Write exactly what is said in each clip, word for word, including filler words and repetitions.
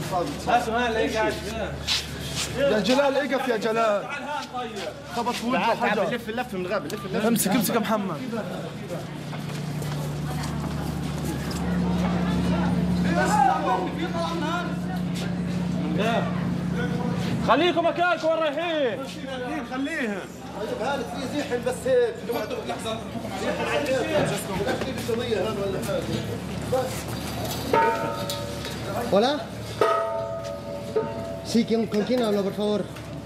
يا جلال اقف يا جلال. خبط في وجهه حجر. لف اللف من غاب لف اللف. امسك امسك يا محمد. خليكم مكانكم وين رايحين؟ خليهم خليهم. هذا في زيحن بس هيك. لحظة. Hola. Sí, ¿con, ¿con quién hablo, por favor?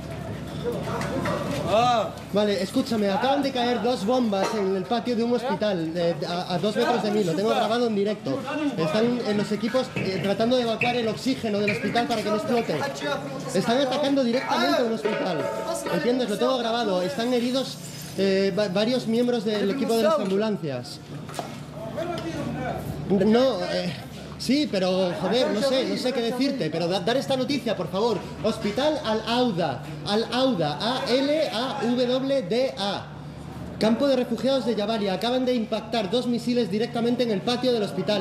Ah. Vale, escúchame, acaban de caer dos bombas en el patio de un hospital eh, a, a dos metros de mí, lo tengo grabado en directo. Están en los equipos eh, tratando de evacuar el oxígeno del hospital para que no explote. Están atacando directamente a un hospital. ¿Entiendes? Lo tengo grabado. Están heridos eh, va varios miembros del equipo de las ambulancias. No, eh, sí, pero joder, no sé, no sé qué decirte, pero da, dar esta noticia, por favor. Hospital Al-Auda, Al-Auda, A L A W D A. Campo de refugiados de Jabalia. Acaban de impactar dos misiles directamente en el patio del hospital.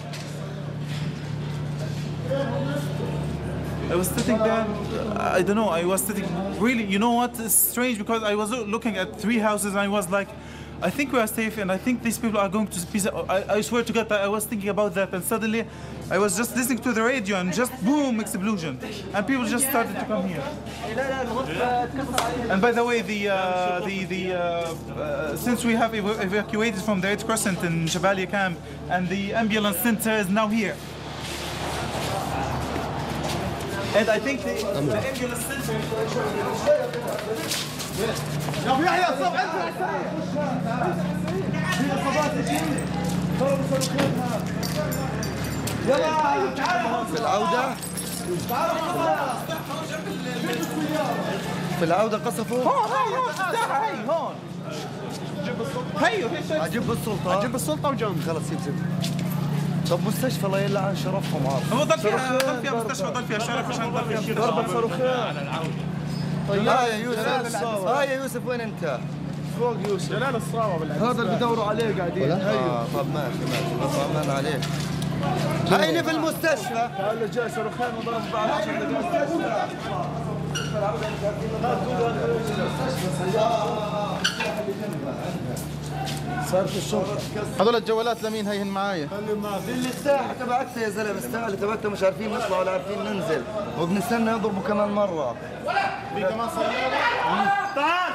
I was sitting there, I don't know, I was sitting, really, you know what, it's strange because I was looking at three houses and I was like, I think we are safe and I think these people are going to be, I, I swear to God, I was thinking about that and suddenly I was just listening to the radio and just boom, explosion. And people just started to come here. And by the way, the, uh, the, the, uh, uh, since we have ev evacuated from the Red Crescent in Jabalia camp and the ambulance center is now here. And I think the, the ambulance center. يا ابو يحيى صوب يلا في العودة. في العودة قصفوا. هون هون هون هي هون. هيو هي اجيب بالسلطة. اجيب السلطة وجنب. خلص يبزم. طب مستشفى الله يلعن شرفهم عارف. هو ضل فيها ضل فيها مستشفى ضل فيها شرف عشان ضل فيها ضربة صاروخين. طيب ها يا يوسف. ها يا يوسف وين انت؟ فوق يوسف. جلال الصراوة بالعكس. هذا اللي بدوروا عليه قاعدين. اه طب ماشي ماشي طمن عليك. هيني في المستشفى. قال له جاي صاروخين وضرب بعد عشر دقائق. صار في الشرطة. هذول الجوالات لمين هيهن معايا؟ اللي الساحة تبعتها يا زلمة الساحة اللي تبعتها مش عارفين نطلع ولا عارفين ننزل وبنستنى يضربوا كمان مرة. في كمان سيارة. تعال.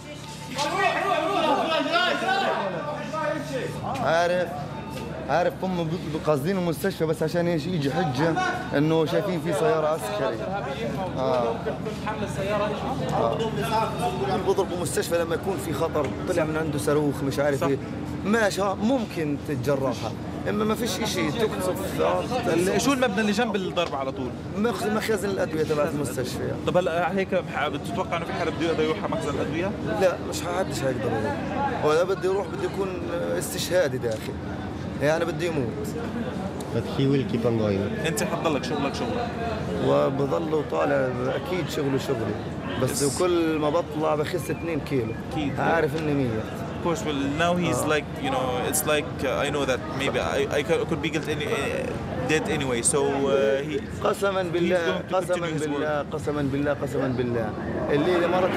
عارف عارف هم قاصدين المستشفى بس عشان ايش يجي حجة انه شايفين في سيارة عسكري. اه حمل السيارة اه بيضربوا مستشفى لما يكون في خطر طلع من عنده صاروخ مش عارف ايه ماشي ممكن تتجرحها اما ما فيش شيء تقصف. شو المبنى اللي جنب الضرب على طول؟ مخزن الادويه تبعت المستشفى يعني. طب هلا هيك بتتوقع انه في حدا بده يروح على مخزن الادويه؟ لا مش حدش هيقدر يروح. هو اذا بده يروح بده يكون استشهادي داخل يعني بده يموت. But he will keep on going. انت حتضلك شغلك شغلك وبضل طالع اكيد شغله شغلي بس yes. وكل ما بطلع بخس اثنين كيلو اكيد عارف اني مية. Of course, well now he's uh. like you know it's like uh, I know that maybe I I could be guilty any, uh, dead anyway so uh, he قسما بالله قسما بالله قسما بالله قسما بالله الليله مرت.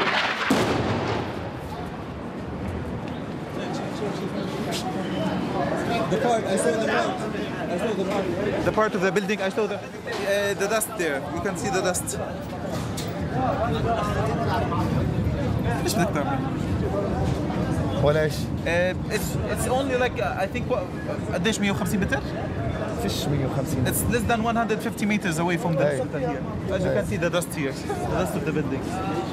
The part I saw the part. I saw the part. The part of the building I saw the uh, the dust there. You can see the dust. ايش بدك تعمل؟ ولا ايش؟ It's it's only like uh, I think قديش مية وخمسين متر؟ فيش مية وخمسين. It's less than one hundred fifty meters away from the center here. As you can see the dust here, the dust of the building.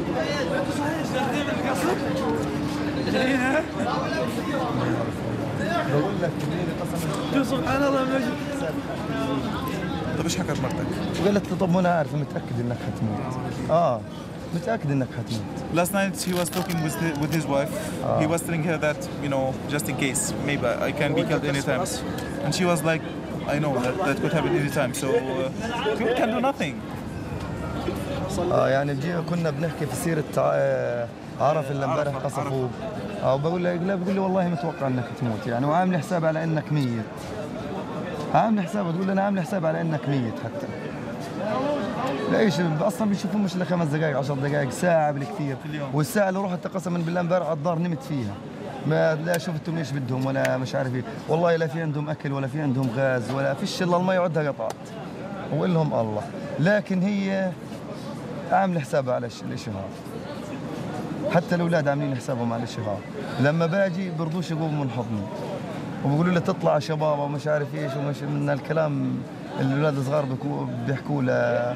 بقول لك شو سبحان الله ماشي. طب ايش حكت مرتك؟ قالت له طب ما انا عارف متاكد انك حتموت. اه متاكد انك حتموت. Last night he was talking with his, with his wife. Uh. He was telling her that you know just in case maybe I can be killed anytime, and she was like, I know that that could happen anytime. So uh, we can do nothing. اه يعني جينا كنا بنحكي في سيره عرف اللي امبارح قصفوه. اه بقول له لا بقول لي والله متوقع انك تموت يعني وعامل حساب على انك ميت. عامل حساب تقول لي انا عامل حساب على انك ميت حتى. لا ايش اصلا بيشوفوا مش الا خمس دقائق عشر دقائق ساعه بالكثير، والساعه اللي رحت قسما بالله امبارح على الدار نمت فيها، ما لا شفتهم ايش بدهم ولا مش عارف ايه، والله لا في عندهم اكل ولا في عندهم غاز ولا فيش الا المي عدها قطعت وإلهم الله، لكن هي عامله حسابها على الشيء هذا. حتى الاولاد عاملين حسابهم على الشيء هذا، لما باجي برضوش يقوموا من حضني وبيقولوا لي تطلع شباب ومش عارف ايش ومش من الكلام اللي الاولاد الصغار بيحكوا ل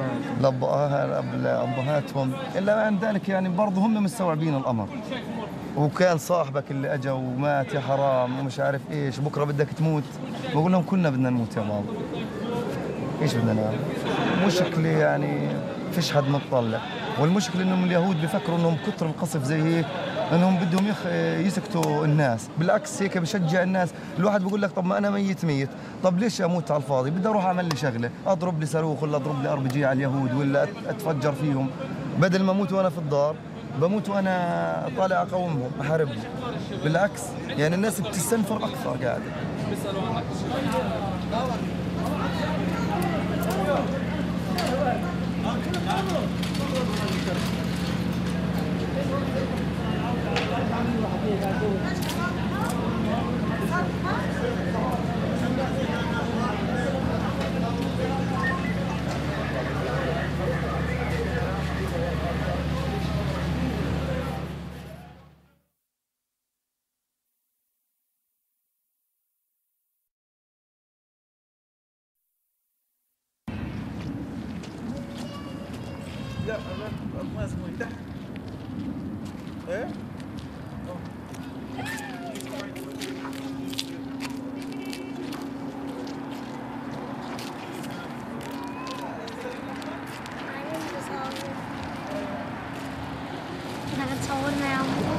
لابهاتهم، الا عن ذلك يعني برضه هم مستوعبين الامر. وكان صاحبك اللي اجى ومات يا حرام ومش عارف ايش، بكره بدك تموت، بقول لهم كلنا بدنا نموت يا بابا. ايش بدنا نعمل؟ مشكله يعني فيش حد مطلع، والمشكله انهم اليهود بيفكروا انهم كثر القصف زي هيك انهم بدهم يخ... يسكتوا الناس، بالعكس هيك بشجع الناس، الواحد بيقول لك طب ما انا ميت ميت، طب ليش اموت على الفاضي؟ بدي اروح اعمل لي شغله، اضرب لي صاروخ ولا اضرب لي ار بي جي على اليهود ولا اتفجر فيهم، بدل ما اموت وانا في الدار بموت وانا طالع اقاومهم احاربهم. بالعكس يعني الناس بتستنفر اكثر قاعده. لا ما اسمه ايه تحت ايه احنا تصورنا يا عمو.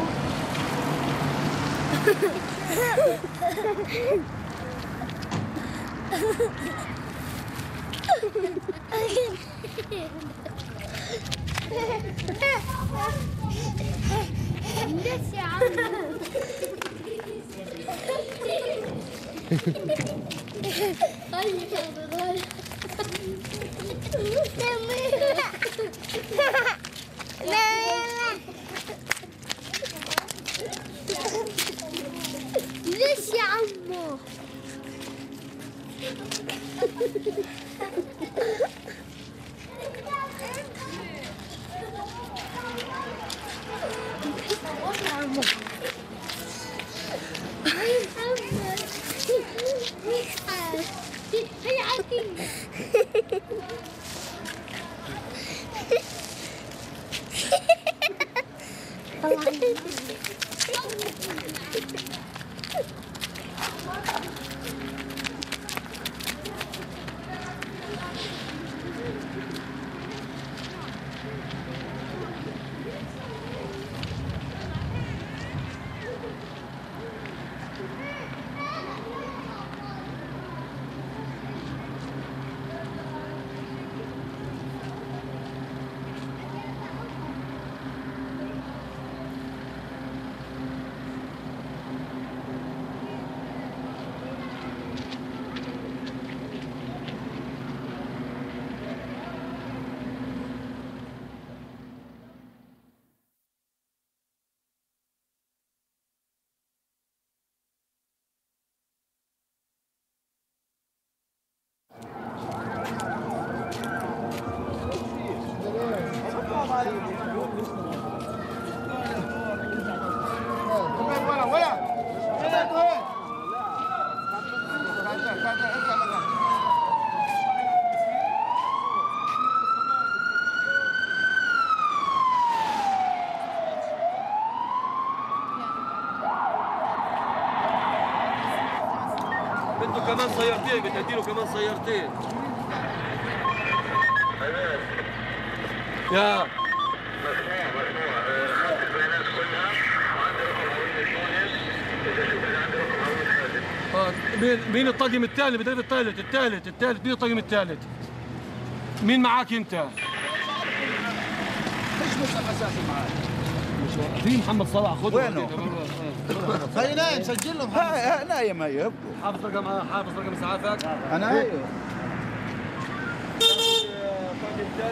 ليش يا عمو؟ ليش يا عمو؟ بده كمان سيارتين، بدي له كمان سيارتين. يا مسموع مسموع خط البيانات كلها وعندي رقم هوية تونس، إذا شوف إذا عندي رقم هوية حازم. مين مين الطاقم الثاني؟ بدي الثالث الثالث الثالث مين الطاقم الثالث؟ مين معاك أنت؟ ايش مسك اساسي معاك؟ في محمد صلاح خذه. وينه؟ خلينا نايم سجل له. ها نايم هي. حافظ رقم حافظ رقم اسعافك؟ انا ايوه.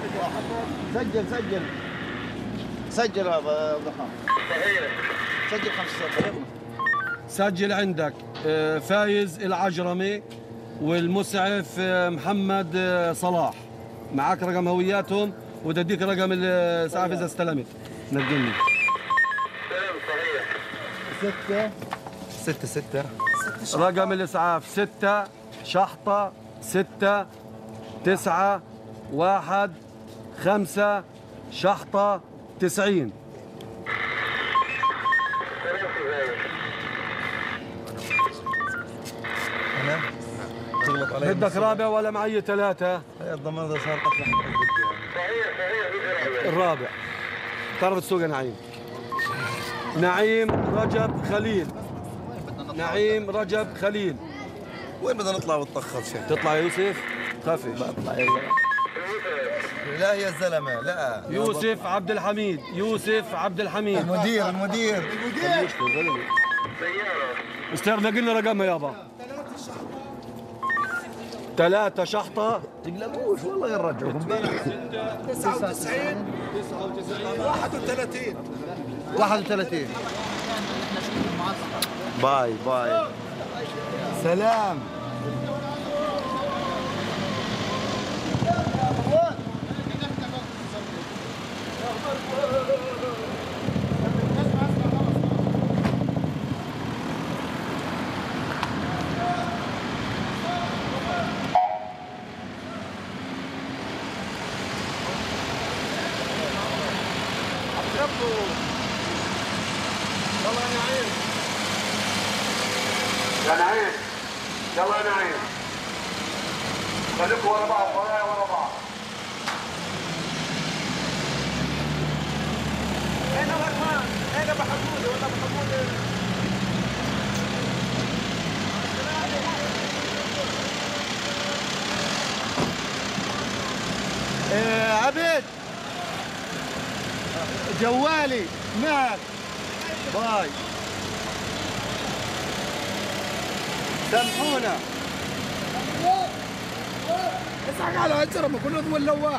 سجل سجل سجل هذا ضخام سجل خمسة صفر. سجل عندك آه، فايز العجرمي والمسعف آه، محمد آه، صلاح. معك رقم هوياتهم وتديك رقم الاسعاف اذا استلمت. نقلني. ستة ستة ستة رقم الاسعاف ستة شحطة ستة تسعة واحد خمسة شحطة تسعين. أنا تغلط علي. بدك رابع ولا معي ثلاثة؟ هي الضمان إذا صار قتل الرابع. تعرف تسوق يا نعيم؟ نعيم رجب خليل. نعيم رجب خليل. وين بدنا نطلع ونطخط شيء؟ تطلع يا يوسف؟ خفش. بطلع يا لا يا زلمة لا. يوسف عبد الحميد. يوسف عبد الحميد. المدير المدير المدير. استر نقلنا رقمها يابا. ثلاثة شحطة. تقلقوش والله يرجعكم. تسعة وتسعين واحد وثلاثين واحد وثلاثين. باي باي. سلام. يا نعيم يلا يا نعيم خليكم ورا بعض ورايا ورا بعض. اين الرحمن؟ اين ابو حمود ولا ابو حمود؟ ايه عبد جوالي معك. باي. سامحونا. اسحق على هالجرم كله ذو اللواح.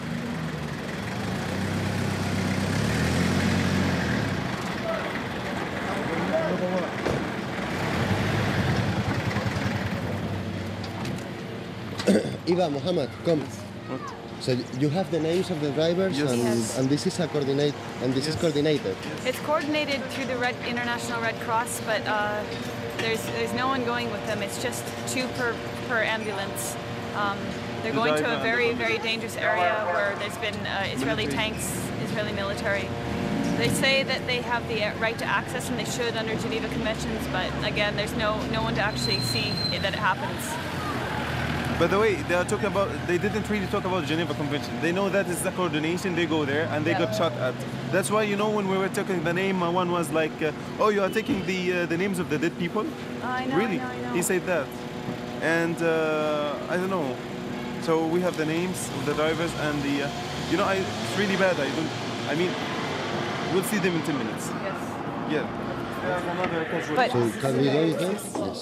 Iva, Muhammad, come. So you have the names of the drivers, Yes. and, Yes. and this is a coordinate, and this is coordinated. It's coordinated through the Red International Red Cross, but uh, there's there's no one going with them. It's just two per per ambulance. Um, they're The going to driver a and the very conductor. very dangerous area where there's been uh, Israeli Military. tanks, Israeli military. They say that they have the uh, right to access, and they should under Geneva Conventions. But again, there's no no one to actually see that it happens. By the way, they are talking about, they didn't really talk about Geneva Convention. They know that is the coordination, they go there and they Yeah. got shot at. That's why, you know, when we were talking the name, uh, one was like, uh, oh, you are taking the uh, the names of the dead people? I know, Really? I know, I know. He said that. And uh, I don't know. So we have the names of the drivers and the, uh, you know, I, it's really bad. I don't, I mean, we'll see them in ten minutes. Yes. Yeah. There's another casualty. But- So can we go with them? Yes.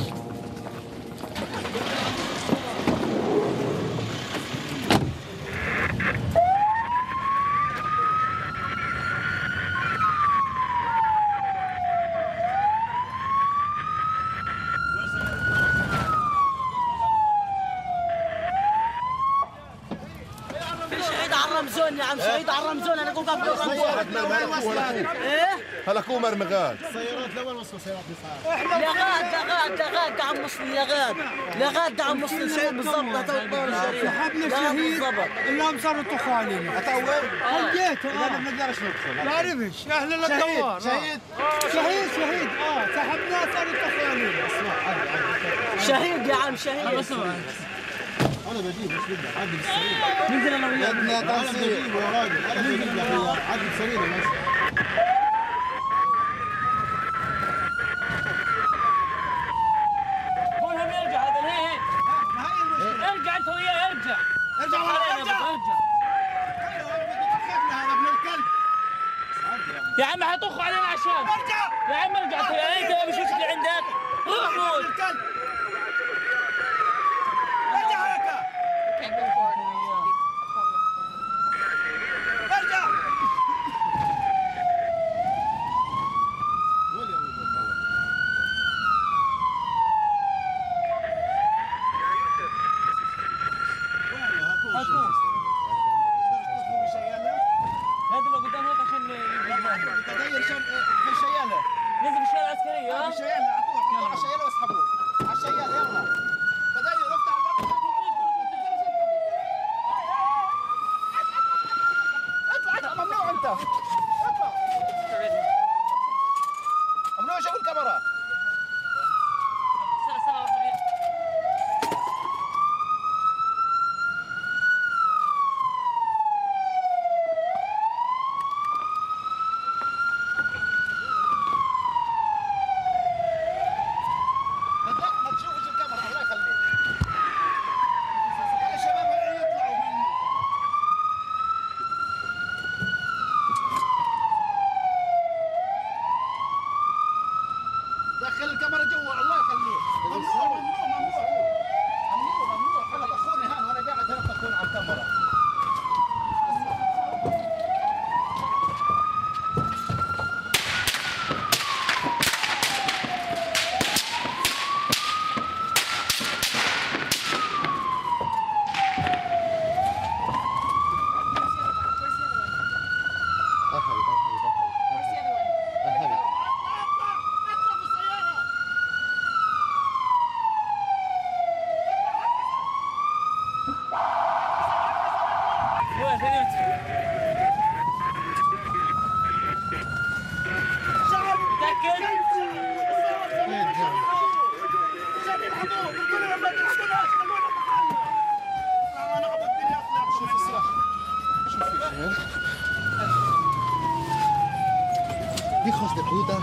شهيد على الرمزون يا عم شهيد على الرمزون انا اقول قبل الرمزون. ايه هلا كومر مغاد. سيارات لوين وصلوا سيارات الاسعاف؟ لغاد لغاد لغاد عم مصري لغاد لغاد عم مصري شو بالضبط سحبنا شهيد اللي صاروا طخانين. اطول؟ خليته اه ما بنقدرش ندخل. لا عرفش اهل الدوار. شهيد شهيد شهيد اه سحبناه صاروا طخانين. شهيد يا عم شهيد. انا بجيب مش بدي عدل السرير. ننزل انا وياك. انا بجيب يا راجل انا بجيب لك عدل السرير بس. قولهم يرجع هذا هي ارجع انت وياه ارجع ارجع ارجع ارجع هذا ابن الكلب. يا عم حيطخوا علينا عشان ارجع يا عم ارجع انت وياه انت مش اللي عندك روح موت ارجع هيك. انت اطلع ممنوع شوف الكاميرا استنى استنى واحدة فيها. ما تشوفش الكاميرا الله يخليك يا شباب يطلعوا من دخل الكاميرا جوا الله يخليك ممنوع ممنوع ممنوع ممنوع ممنوع حلق اخوني هان وانا قاعد هنا اخوني على الكاميرا وين فين Hijos de puta.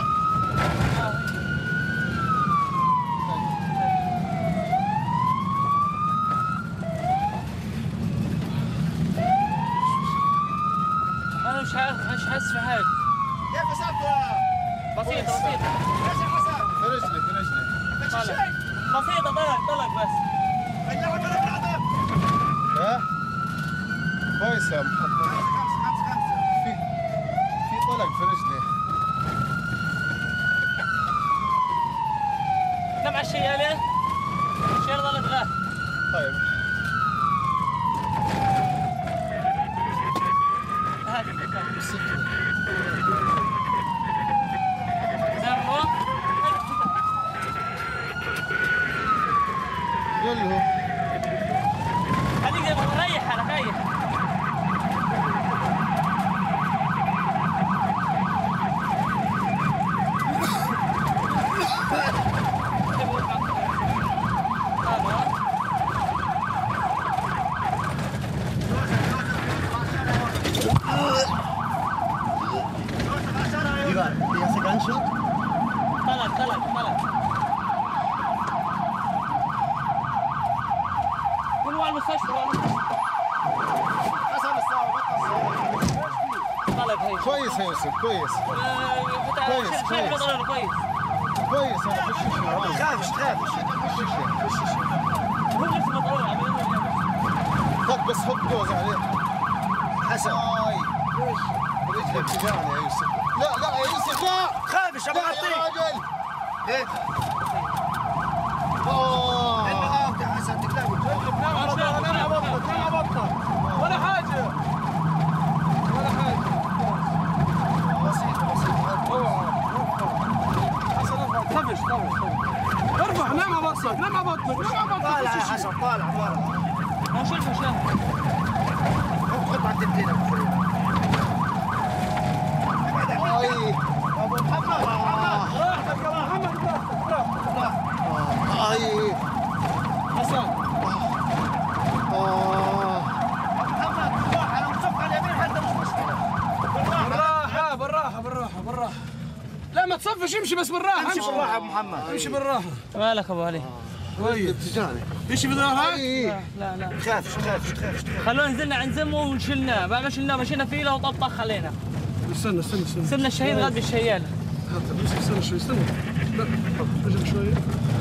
انا مش عارف مش حاسس في حاجه. كيف اصابته؟ بسيطه بسيطه. ايش اللي حصل؟ في رجلي في رجلي طلع. بسيطه طلق طلق بس. اللعبه بالعدد ها كويس يا محمد خمسه خمسه خمسه في في طلق في رجلي نم على الشيالة الشيالة ظلت غاث. طيب هات زروا قول له هذيك ريح انا ريح. ¿Ya se cansó? طلق طلق طلق. كل على المستشفى. حسب الساعه بطل طلق هي. كويس يا يوسف كويس كويس كويس كويس. كويس انا فيش شيء خافش خافش فيش شيء فيش شيء هو لسه مطلوع عم خد بس حط دوز عليه حسن اي رجلي بتجعني يا يوسف لا لا يا يوسف لا خافش ابغى لا يا اغطيك راجل ايه اوه انت يا حسن تكلم نام على بطنك نام على بطنك نام على بطنك ولا حاجة ولا حاجة بسيطه بسيطه اوعى حسن ارفع طفش طفش ارفع نام على بطنك نام على بطنك نام على بطنك طالع يا حسن طالع طالع ما شوف شوف. خذ بعد الدين ابو فريد اي ابو محمد راحتك يا محمد راحتك اي حسن اه محمد روح انا مصف على اليمين حتى مش مشكله بالراحة بالراحة بالراحة بالراحة لا ما تصفش امشي بس بالراحة امشي بالراحه يا ابو محمد امشي بالراحة مالك ابو علي؟ كويس بتجعني امشي بالراحة لا لا لا خافش خافش خافش خلونا نزلنا عند زمه وشلناه. بعد ما شلناه مشينا فيه له وطبطخ علينا. استنى استنى استنى سبنا الشهيد غاد بالشياله. يوسف استنى شوي استنى لا اجل شوي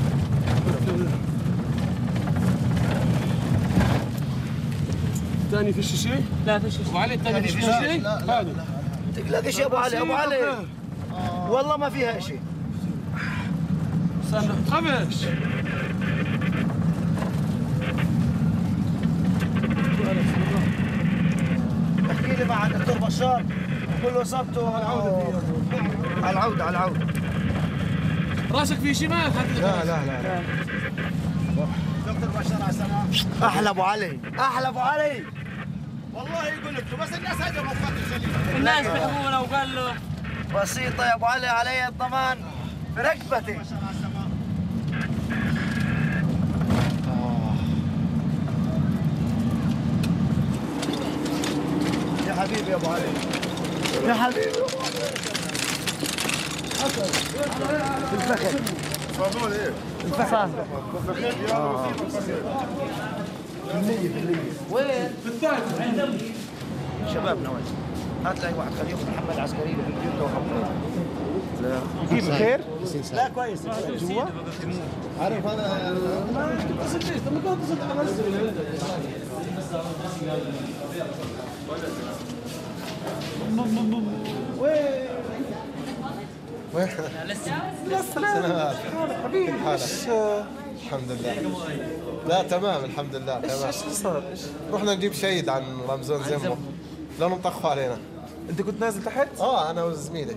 ثاني فيش شيء؟ لا فيش شيء. ابو علي الثاني فيش لا، شيء؟ هذا تقلقش يا ابو علي ابو علي والله ما فيها شيء استنى تخافش احكي لي مع الدكتور بشار قول له اصابته على العوده على العوده على العوده راسك في شمال حتى لا لا لا دكتور بشار على السلامه احلى ابو علي احلى ابو علي والله يقول لك بس الناس هجموا وقاتل سليم. الناس بيحبونا وقال له بسيطة يا ابو علي، علي الضمان برقبتي. يا حبيبي يا ابو علي، يا حبيبي الفخذ. صابون ايه؟ الفخذ. وين؟ شبابنا وين؟ هات لي واحد خليه ياخذ محمد عسكري له في البيوت وخبره. لا كيف بخير؟ لا كويس. جوا؟ عارف انا بس ليش؟ طب ما تتصل على وين؟ وين؟ لسه سلامات حبيبي حالك؟ الحمد لله. لا تمام الحمد لله تمام. ايش صار؟ رحنا نجيب شهيد عن رمزون زمه لانهم طخوا علينا. انت كنت نازل تحت؟ اه انا وزميلي.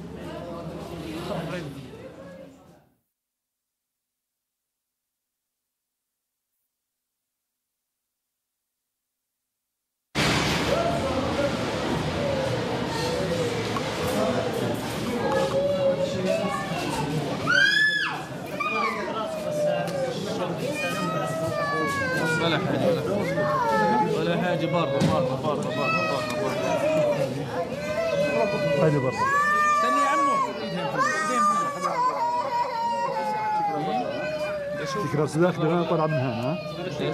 ولا حاجة ولا حاجة برا برا برا برا برا. هذه برا. استني يا عمو. تكرر سلاح ده طلع من هنا ها؟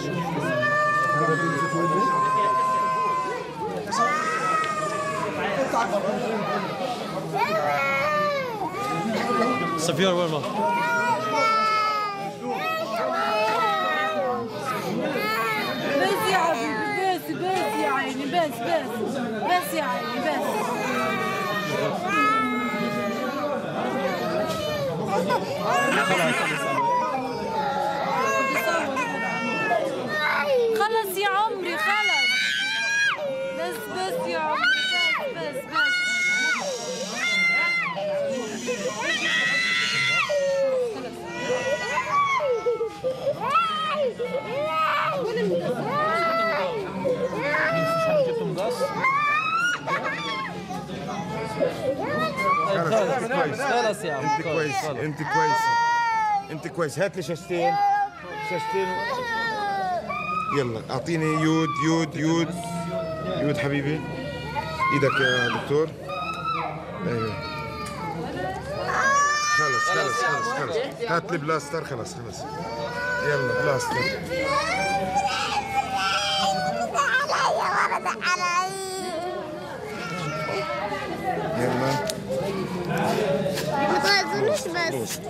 سفير وين ما؟ بس يا حبيبي بس بس يا عيني بس بس بس يا عيني بس. خلص يا عمري خلص. بس بس يا عمري بس بس بس. خلاص يا عم انت كويس انت كويس انت كويس. هات لي شاشتين شاشتين. يلا اعطيني يود يود يود يود حبيبي. ايدك يا دكتور. ايوه خلص خلص خلص خلص. هات لي بلاستر. خلص خلص يلا بلاستر. يلا ما تغزلوش بس.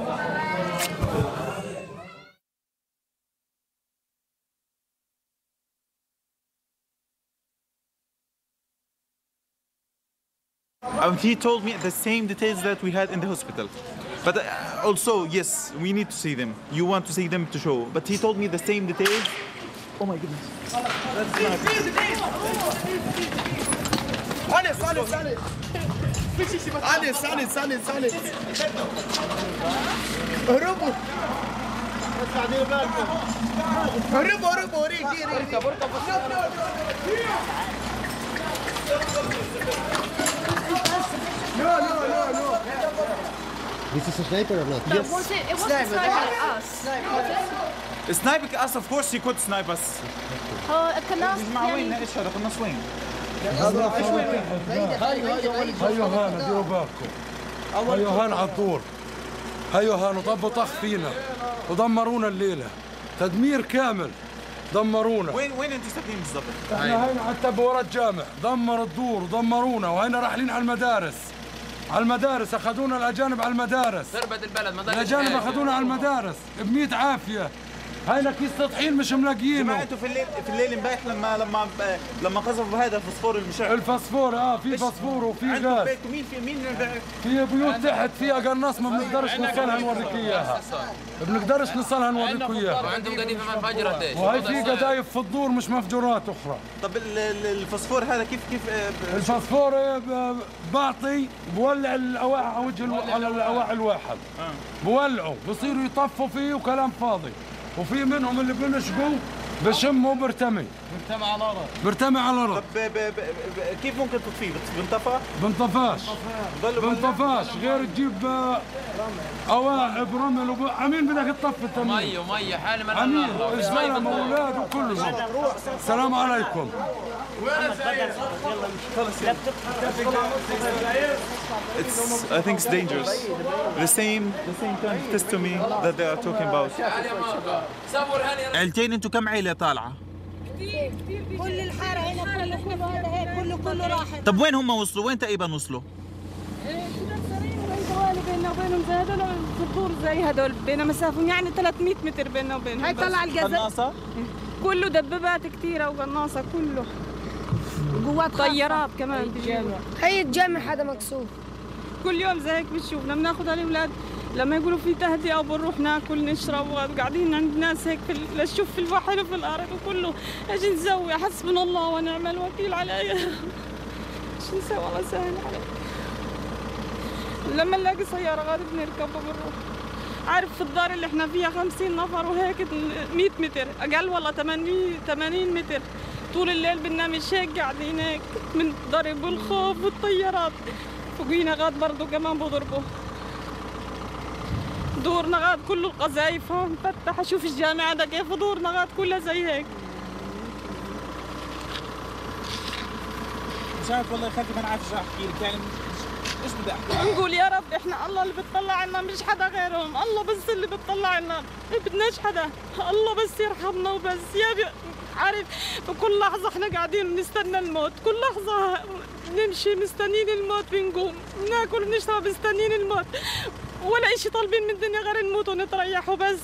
Um, he told me the same details that we had in the hospital. But uh, also, yes, we need to see them. You want to see them to show. But he told me the same details. Oh my goodness. Anis, Anis, Anis. Anis, Anis, Anis, Anis. اهربوا. اهربوا اهربوا. ريك ريك. اركب اركب. No, no, no, no. This is a sniper or not? But was it, it wasn't sniping us. Was it? Sniping us, of course, he could snipe us. هو القناص يعني ايش هذا قناص وين؟ هيو هان ديروا بالكم. هيو هان على الدور. هيو هان وطبوا طخ فينا ودمرونا الليله. تدمير كامل. دمرونا. وين وين انتوا ساكنين بالضبط؟ احنا هنا حتى بورا الجامع، دمر الدور ودمرونا، وهنا رايحين على المدارس. على المدارس اخذونا الاجانب على المدارس. ضربت البلد ما الاجانب اخذونا على المدارس بمية عافيه. هينا كيس تطحين مش ملاقيينه. جماعة انتوا في الليل في الليل امبارح لما لما لما قذفوا بهذا الفوسفور المشع. الفوسفور اه في فوسفور وفي غاز. عندكم بيت مين في مين في بيوت تحت فيها قناص ما بنقدرش نوصلها نوريك اياها. بنقدرش نوصلها نوريك اياها. وعندهم قذيفه منفجره قديش؟ وهي في قذايف في الدور مش مفجورات اخرى. طب الفوسفور هذا كيف كيف الفوسفور بعطي بولع الاواعي على وجه على الاواعي الواحد. بولعوا بصيروا يطفوا فيه وكلام فاضي. وفي منهم اللي بنشقوا بشم وبرتمي. برتمي على الارض. برتمي على الارض. طب ب- ب- ب- كيف ممكن تطفيه؟ بنطفى؟ بنطفاش. بضل بنطفاش غير تجيب آه، قواعب رمل وب... عمين بدك تطفي التمرين. ميه وميه حالي من عمين زلمه واولاد وكلهم. السلام عليكم. It's, I think it's dangerous. The same, the same kind of testimony that they are talking about. عيلتين انتوا كم عيلة طالعة؟ كل الحاره هنا كله هذا هيك كله كله راحت. طب وين هم وصلوا؟ وين تقريبا وصلوا؟ بيننا وبينهم زي هذول الدور زي هذول بيننا مسافه يعني ثلاثمية متر بيننا وبينهم. هاي طلع الجزء قناصة؟ كله دبابات كثيره وقناصه كله. قوات طيارات كمان بالجامع. هي الجامع هذا مكسور. كل يوم زي هيك بتشوفنا بناخذ الاولاد لما يقولوا في تهدئه وبنروح ناكل نشرب وقاعدين عند ناس هيك في نشوف في البحر وفي الارض وكله ايش نسوي؟ حسبنا الله ونعم الوكيل علي. ايش نسوي؟ الله سهل علي. لما نلاقي سياره غادي بنركب وبنروح. عارف في الدار اللي احنا فيها خمسين نفر وهيك مية متر اقل والله ثمانين متر طول الليل بننام هيك قاعدين هيك من ضرب والخوف والطيارات. فوقينا غاد برضه كمان بضربوا. دورنا غاد كله القذايف مفتح. اشوف الجامعه ده كيف دورنا غاد كلها زي هيك. مش عارف والله خالتي ما انا عارف ايش احكي لك يعني ايش بدي احكي؟ نقول يا رب احنا الله اللي بتطلع عنا مش حدا غيرهم. الله بس اللي بتطلع عنا ما بدناش حدا. الله بس يرحمنا وبس. يا بي... عارف بكل لحظه احنا قاعدين بنستنى الموت. كل لحظه نمشي مستنيين الموت. بنقوم ناكل بنشرب مستنيين الموت ولا اشي طالبين من الدنيا غير نموت ونتريح وبس.